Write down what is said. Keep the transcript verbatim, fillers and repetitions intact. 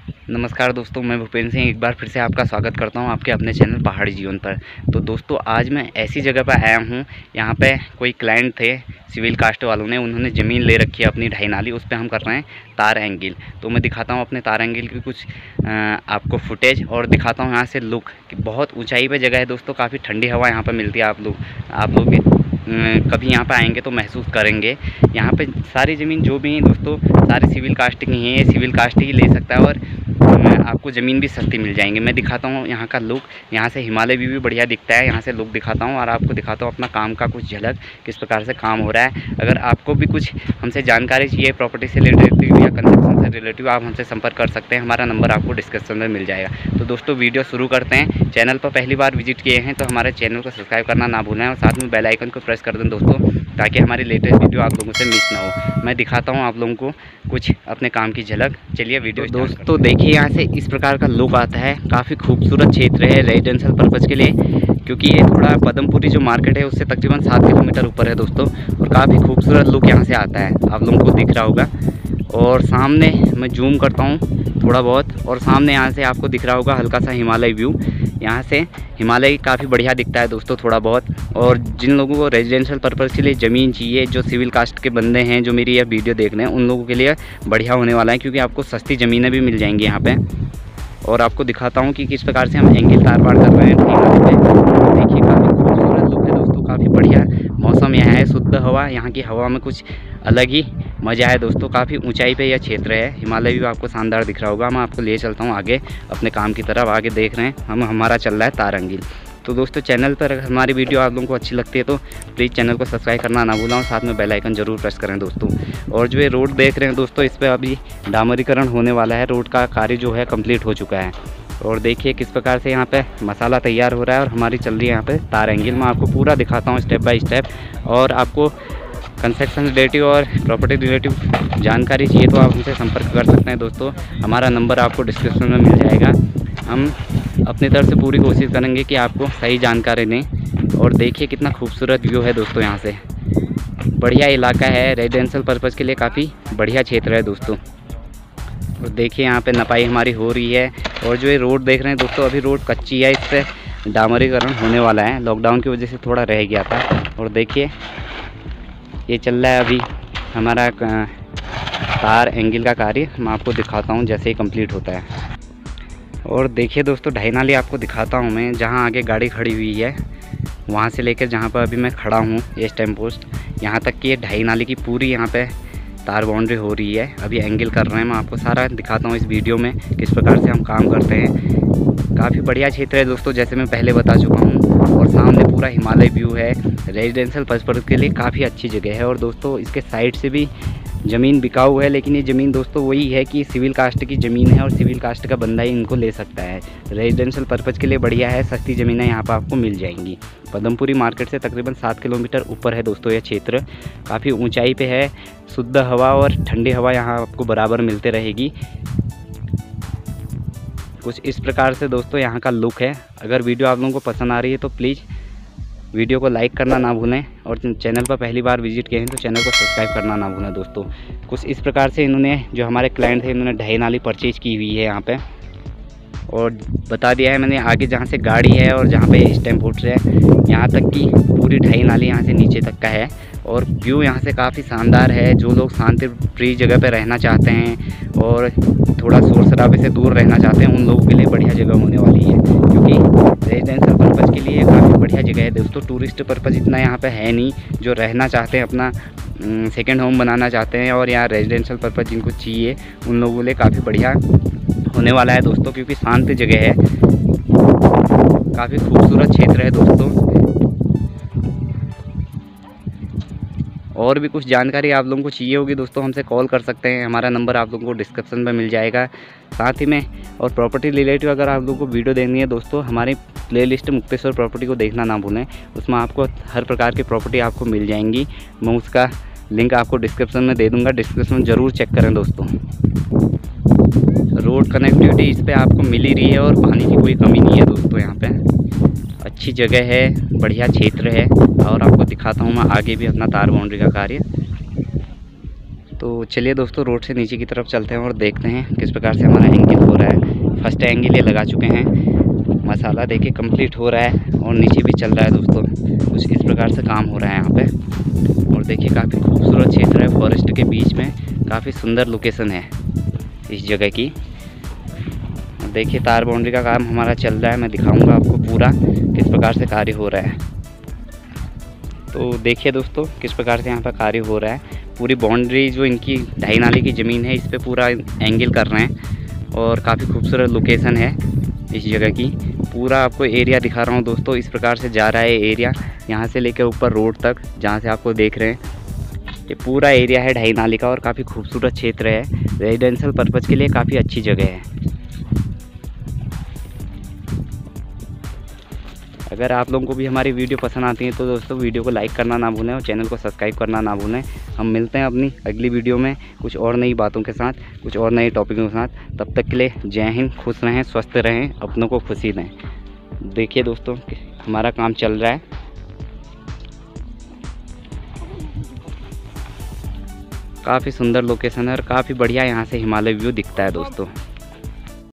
नमस्कार दोस्तों, मैं भूपेंद्र सिंह एक बार फिर से आपका स्वागत करता हूं आपके अपने चैनल पहाड़ी जीवन पर। तो दोस्तों आज मैं ऐसी जगह पर आया हूं, यहां पे कोई क्लाइंट थे सिविल कास्ट वालों ने, उन्होंने ज़मीन ले रखी है अपनी ढाई नाली, उस पर हम कर रहे हैं तार एंगल। तो मैं दिखाता हूं अपने तार एंगल की कुछ आ, आपको फुटेज और दिखाता हूं यहाँ से लुक कि बहुत ऊँचाई पर जगह है दोस्तों, काफ़ी ठंडी हवा यहाँ पर मिलती है। आप लोग आप लोग भी कभी यहाँ पे आएंगे तो महसूस करेंगे। यहाँ पे सारी ज़मीन जो भी है दोस्तों सारी सिविल कास्ट की है, सिविल कास्ट ही ले सकता है और आपको ज़मीन भी सस्ती मिल जाएंगी। मैं दिखाता हूँ यहाँ का लुक, यहाँ से हिमालय व्यू भी बढ़िया दिखता है। यहाँ से लुक दिखाता हूँ और आपको दिखाता हूँ अपना काम का कुछ झलक, किस प्रकार से काम हो रहा है। अगर आपको भी कुछ हमसे जानकारी चाहिए प्रॉपर्टी से रिलेटिव या कंस्ट्रक्शन से रिलेटिव, आप हमसे संपर्क कर सकते हैं। हमारा नंबर आपको डिस्क्रिप्शन में मिल जाएगा। तो दोस्तों वीडियो शुरू करते हैं। चैनल पर पहली बार विजिट किए हैं तो हमारे चैनल को सब्सक्राइब करना ना भूलें और साथ में बेल आइकन को प्रेस कर दें दोस्तों, ताकि हमारी लेटेस्ट वीडियो आप लोगों से मिस ना हो। मैं दिखाता हूँ आप लोगों को कुछ अपने काम की झलक। चलिए वीडियो तो दोस्तों देखिए, यहाँ से इस प्रकार का लुक आता है। काफ़ी खूबसूरत क्षेत्र है रेजिडेंशियल पर्पज़ के लिए, क्योंकि ये थोड़ा पदमपुरी जो मार्केट है उससे तकरीबन सात किलोमीटर ऊपर है दोस्तों, और काफ़ी खूबसूरत लुक यहाँ से आता है, आप लोगों को दिख रहा होगा। और सामने मैं जूम करता हूँ थोड़ा बहुत, और सामने यहाँ से आपको दिख रहा होगा हल्का सा हिमालय व्यू। यहाँ से हिमालय काफ़ी बढ़िया दिखता है दोस्तों थोड़ा बहुत। और जिन लोगों को रेजिडेंशियल पर्पज़ के लिए ज़मीन चाहिए, जो सिविल कास्ट के बंदे हैं जो मेरी यह वीडियो देख रहे हैं, उन लोगों के लिए बढ़िया होने वाला है, क्योंकि आपको सस्ती ज़मीनें भी मिल जाएंगी यहाँ पे। और आपको दिखाता हूँ कि किस प्रकार से हम एंगल तार पार कर रहे हैं पे। देखिए काफ़ी खूबसूरत लुक है दोस्तों, काफ़ी बढ़िया मौसम यहाँ है, शुद्ध हवा, यहाँ की हवा में कुछ अलग ही मज़ा है दोस्तों। काफ़ी ऊंचाई पे यह क्षेत्र है, हिमालय भी आपको शानदार दिख रहा होगा। मैं आपको ले चलता हूँ आगे अपने काम की तरफ। आगे देख रहे हैं हम, हमारा चल रहा है तार एंगल। तो दोस्तों चैनल पर अगर हमारी वीडियो आप लोगों को अच्छी लगती है तो प्लीज़ चैनल को सब्सक्राइब करना ना भूलें और साथ में बेल आइकन जरूर प्रेस करें दोस्तों। और जो ये रोड देख रहे हैं दोस्तों, इस पर अभी डामरीकरण होने वाला है, रोड का कार्य जो है कंप्लीट हो चुका है। और देखिए किस प्रकार से यहाँ पे मसाला तैयार हो रहा है और हमारी चल रही है यहाँ पे तार एंगल। मैं आपको पूरा दिखाता हूँ स्टेप बाय स्टेप। और आपको कंस्ट्रक्शन रिलेटिव और प्रॉपर्टी रिलेटिव जानकारी चाहिए तो आप हमसे संपर्क कर सकते हैं दोस्तों। हमारा नंबर आपको डिस्क्रिप्शन में मिल जाएगा। हम अपनी तरफ से पूरी कोशिश करेंगे कि आपको सही जानकारी दें। और देखिए कितना खूबसूरत व्यू है दोस्तों, यहाँ से बढ़िया इलाका है, रेजिडेंशियल पर्पज़ के लिए काफ़ी बढ़िया क्षेत्र है दोस्तों। और देखिए यहाँ पे नपाई हमारी हो रही है। और जो ये रोड देख रहे हैं दोस्तों, अभी रोड कच्ची है, इस पर डामरीकरण होने वाला है, लॉकडाउन की वजह से थोड़ा रह गया था। और देखिए ये चल रहा है अभी हमारा तार एंगल का कार्य। मैं आपको दिखाता हूँ जैसे ही कंप्लीट होता है। और देखिए दोस्तों ढाई नाली आपको दिखाता हूँ मैं, जहाँ आगे गाड़ी खड़ी हुई है वहाँ से लेकर जहाँ पर अभी मैं खड़ा हूँ ये स्टैम्प पोस्ट, यहाँ तक कि ये ढाई नाली की पूरी यहाँ पे तार बाउंड्री हो रही है। अभी एंगल कर रहे हैं, मैं आपको सारा दिखाता हूँ इस वीडियो में किस प्रकार से हम काम करते हैं। काफ़ी बढ़िया क्षेत्र है दोस्तों, जैसे मैं पहले बता चुका हूँ। और सामने पूरा हिमालय व्यू है, रेजिडेंशियल पर्पज़ के लिए काफ़ी अच्छी जगह है। और दोस्तों इसके साइड से भी ज़मीन बिकाऊ है, लेकिन ये ज़मीन दोस्तों वही है कि सिविल कास्ट की ज़मीन है और सिविल कास्ट का बंदा ही इनको ले सकता है। रेजिडेंशियल पर्पज़ के लिए बढ़िया है, सस्ती ज़मीनें यहाँ पर आपको मिल जाएंगी। पदमपुरी मार्केट से तकरीबन सात किलोमीटर ऊपर है दोस्तों यह क्षेत्र, काफ़ी ऊंचाई पे है। शुद्ध हवा और ठंडी हवा यहाँ आपको बराबर मिलते रहेगी। कुछ इस प्रकार से दोस्तों यहाँ का लुक है। अगर वीडियो आप लोगों को पसंद आ रही है तो प्लीज़ वीडियो को लाइक करना ना भूलें, और चैनल पर पहली बार विजिट किए हैं तो चैनल को सब्सक्राइब करना ना भूलें दोस्तों। कुछ इस प्रकार से इन्होंने, जो हमारे क्लाइंट थे, इन्होंने ढाई नाली परचेज की हुई है यहाँ पे। और बता दिया है मैंने आगे जहाँ से गाड़ी है और जहाँ पे स्टैम्प पोस्ट है, यहाँ तक की पूरी ढाई नाली यहाँ से नीचे तक का है। और व्यू यहाँ से काफ़ी शानदार है। जो लोग शांति प्रिय जगह पे रहना चाहते हैं और थोड़ा शोर शराबे से दूर रहना चाहते हैं, उन लोगों के लिए बढ़िया जगह होने वाली है, क्योंकि रेजिडेंशियल पर्पज़ के लिए काफ़ी बढ़िया जगह है दोस्तों। टूरिस्ट पर्पज़ इतना यहाँ पे है नहीं। जो रहना चाहते हैं, अपना सेकेंड होम बनाना चाहते हैं और यहाँ रेजिडेंशियल पर्पज़ जिनको चाहिए, उन लोगों के लिए काफ़ी बढ़िया होने वाला है दोस्तों, क्योंकि शांत जगह है, काफ़ी खूबसूरत क्षेत्र है दोस्तों। और भी कुछ जानकारी आप लोगों को चाहिए होगी दोस्तों, हमसे कॉल कर सकते हैं। हमारा नंबर आप लोगों को डिस्क्रिप्शन में मिल जाएगा। साथ ही में और प्रॉपर्टी रिलेटिव अगर आप लोगों को वीडियो देखनी है दोस्तों, हमारी प्लेलिस्ट मुक्तेश्वर प्रॉपर्टी को देखना ना भूलें। उसमें आपको हर प्रकार की प्रॉपर्टी आपको मिल जाएंगी। मैं उसका लिंक आपको डिस्क्रिप्शन में दे दूँगा, डिस्क्रिप्शन ज़रूर चेक करें दोस्तों। रोड कनेक्टिविटी इस पर आपको मिल ही रही है और पानी की कोई कमी नहीं है दोस्तों। यहाँ पे अच्छी जगह है, बढ़िया क्षेत्र है। और आपको दिखाता हूँ मैं आगे भी अपना तार बाउंड्री का कार्य। तो चलिए दोस्तों, रोड से नीचे की तरफ चलते हैं और देखते हैं किस प्रकार से हमारा एंगल हो रहा है। फर्स्ट एंगल ये लगा चुके हैं, मसाला देखिए कंप्लीट हो रहा है और नीचे भी चल रहा है दोस्तों। कुछ इस प्रकार से काम हो रहा है यहाँ पे। और देखिए काफ़ी खूबसूरत क्षेत्र है, फॉरेस्ट के बीच में काफ़ी सुंदर लोकेशन है इस जगह की। देखिए तार बाउंड्री का काम हमारा चल रहा है, मैं दिखाऊंगा आपको पूरा किस प्रकार से कार्य हो रहा है। तो देखिए दोस्तों किस प्रकार से यहाँ पर कार्य हो रहा है। पूरी बाउंड्री जो इनकी ढाई नाले की ज़मीन है, इस पे पूरा एंगल कर रहे हैं और काफ़ी खूबसूरत लोकेशन है इस जगह की। पूरा आपको एरिया दिखा रहा हूँ दोस्तों। इस प्रकार से जा रहा है एरिया, यहाँ से लेकर ऊपर रोड तक, जहाँ से आपको देख रहे हैं ये पूरा एरिया है ढाई नाले का और काफ़ी खूबसूरत क्षेत्र है। रेजिडेंशियल पर्पज़ के लिए काफ़ी अच्छी जगह है। अगर आप लोगों को भी हमारी वीडियो पसंद आती है तो दोस्तों वीडियो को लाइक करना ना भूलें और चैनल को सब्सक्राइब करना ना भूलें। हम मिलते हैं अपनी अगली वीडियो में कुछ और नई बातों के साथ, कुछ और नए टॉपिकों के साथ। तब तक के लिए जय हिंद, खुश रहें, स्वस्थ रहें, अपनों को खुशी दें। देखिए दोस्तों हमारा काम चल रहा है। काफ़ी सुंदर लोकेशन है और काफ़ी बढ़िया यहाँ से हिमालय व्यू दिखता है दोस्तों।